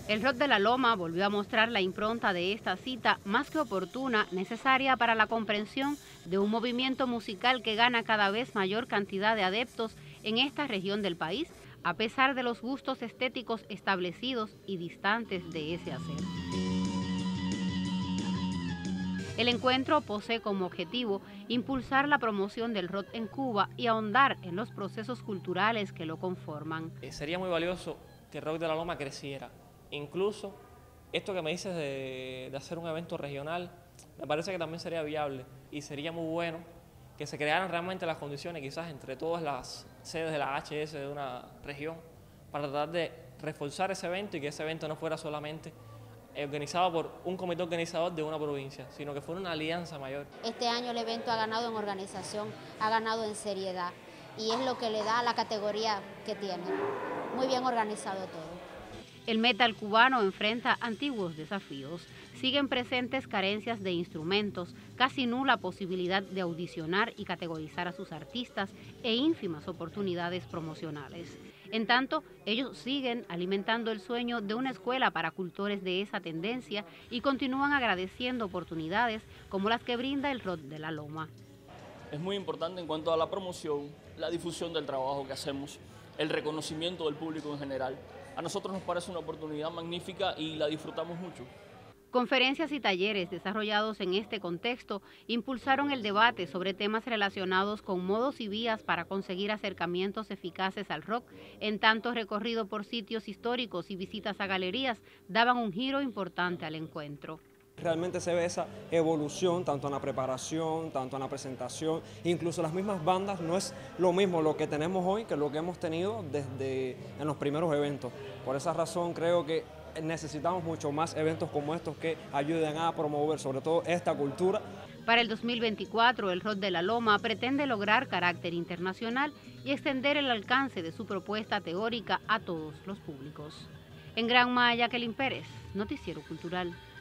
El rock de la Loma volvió a mostrar la impronta de esta cita más que oportuna, necesaria para la comprensión de un movimiento musical que gana cada vez mayor cantidad de adeptos en esta región del país, a pesar de los gustos estéticos establecidos y distantes de ese hacer. El encuentro posee como objetivo impulsar la promoción del rock en Cuba y ahondar en los procesos culturales que lo conforman. Sería muy valioso que el rock de la Loma creciera. Incluso esto que me dices de hacer un evento regional, me parece que también sería viable y sería muy bueno que se crearan realmente las condiciones, quizás entre todas las sedes de la HS de una región, para tratar de reforzar ese evento y que ese evento no fuera solamente organizado por un comité organizador de una provincia, sino que fuera una alianza mayor. Este año el evento ha ganado en organización, ha ganado en seriedad y es lo que le da la categoría que tiene. Muy bien organizado todo. El metal cubano enfrenta antiguos desafíos. Siguen presentes carencias de instrumentos, casi nula posibilidad de audicionar y categorizar a sus artistas e ínfimas oportunidades promocionales. En tanto, ellos siguen alimentando el sueño de una escuela para cultores de esa tendencia y continúan agradeciendo oportunidades como las que brinda el rock de la Loma. Es muy importante en cuanto a la promoción, la difusión del trabajo que hacemos, el reconocimiento del público en general. A nosotros nos parece una oportunidad magnífica y la disfrutamos mucho. Conferencias y talleres desarrollados en este contexto impulsaron el debate sobre temas relacionados con modos y vías para conseguir acercamientos eficaces al rock, en tanto recorrido por sitios históricos y visitas a galerías daban un giro importante al encuentro. Realmente se ve esa evolución tanto en la preparación, tanto en la presentación, incluso las mismas bandas. No es lo mismo lo que tenemos hoy que lo que hemos tenido desde en los primeros eventos. Por esa razón creo que necesitamos mucho más eventos como estos que ayuden a promover sobre todo esta cultura. Para el 2024, el rock de la Loma pretende lograr carácter internacional y extender el alcance de su propuesta teórica a todos los públicos. En Granma, Jacqueline Pérez, Noticiero Cultural.